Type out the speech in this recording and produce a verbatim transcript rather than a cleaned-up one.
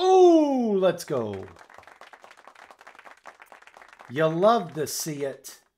Oh, let's go. You love to see it.